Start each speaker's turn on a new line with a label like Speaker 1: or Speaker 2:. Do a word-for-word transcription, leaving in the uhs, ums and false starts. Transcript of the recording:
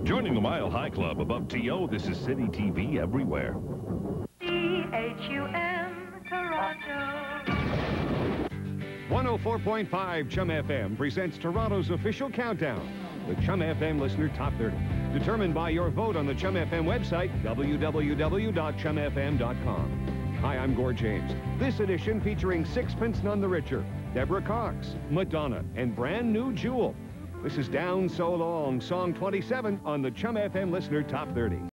Speaker 1: Joining the Mile High Club above T O, this is City T V everywhere.
Speaker 2: C H U M Toronto.
Speaker 3: one oh four point five CHUM F M presents Toronto's official countdown, the CHUM F M Listener Top thirty, determined by your vote on the CHUM F M website, w w w dot chum f m dot com. Hi, I'm Gord James. This edition featuring Sixpence None the Richer, Deborah Cox, Madonna, and brand new Jewel. This is Down So Long, song twenty-seven on the CHUM F M Listener Top thirty.